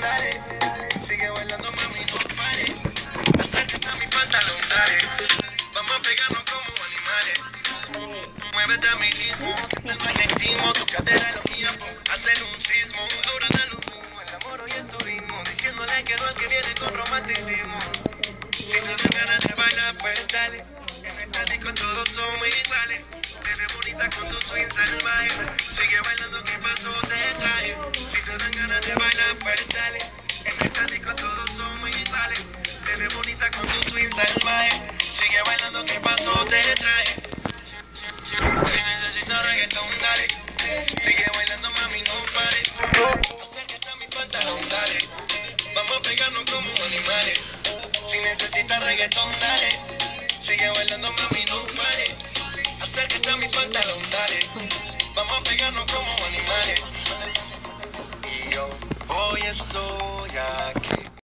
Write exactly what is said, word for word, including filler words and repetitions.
dale. Sigue bailando, mami, no pare. Acércate a mi pantalón, dale. Vamos a pegarnos como animales. Muévete a mi ritmo, siente el magnetismo. Tu cadera es lo mía, hacen un sismo. Ahora da lo mismo, el amor y el turismo. Diciéndole que no al que viene con romanticismo. Si tú te ganas de bailar, pues dale. En esta disco todos somos iguales. Te ves bonita con tu swing salvaje. Sigue bailando, ¿qué pasó? Te traje. Si te dan ganas de bailar, pues dale. En esta disco todos somos iguales. Te ves bonita con tu swing salvaje. Sigue bailando, ¿qué pasó? Te traje. Si necesitas reggaetón, dale. Sigue bailando, mami, no pare. Acércate a mi pantalón, dale. Vamos a pegarnos como animales. Si necesitas reggaetón, dale. Sigue bailando, mami, no pare. Acércate a mi pantalón, dale. Vamos a pegarnos como animales. Y yo hoy estoy